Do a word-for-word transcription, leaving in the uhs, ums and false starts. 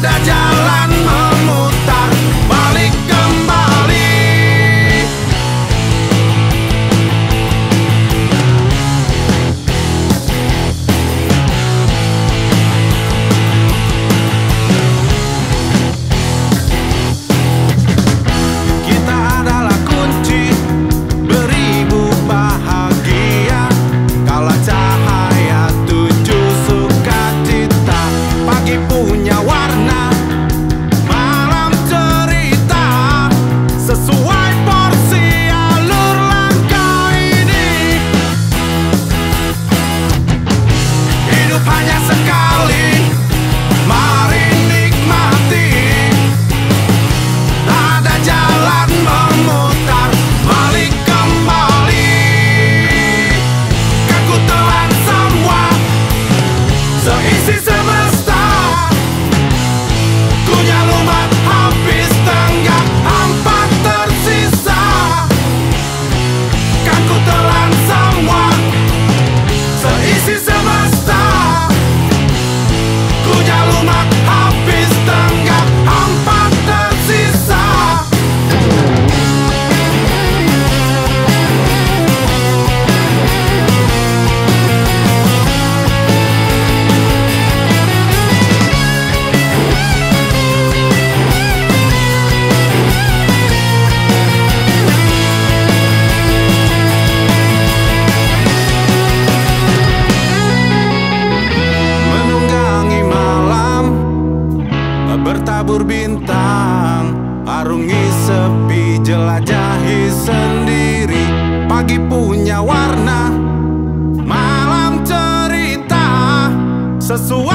ada jalan memutar balik kembali. Kita adalah kunci beribu bahagia, kala cahaya tujuh sukacita. Pagi punya warna, malam cerita, sesuai porsi alur langkah ini. Hidup hanya sekali, mari nikmati. Tak ada jalan memutar balik kembali. Kan ku telan semua seisi semesta, ku nyalumat habis tenggak hampa tersisa. Kan ku telan semua seisi semesta, ku nyalumat habis tenggak hampa tersisa. Menunggangi malam, bertabur bintang, arungi sepi, jelajahi sendiri. Pagi punya warna, malam cerita, sesuai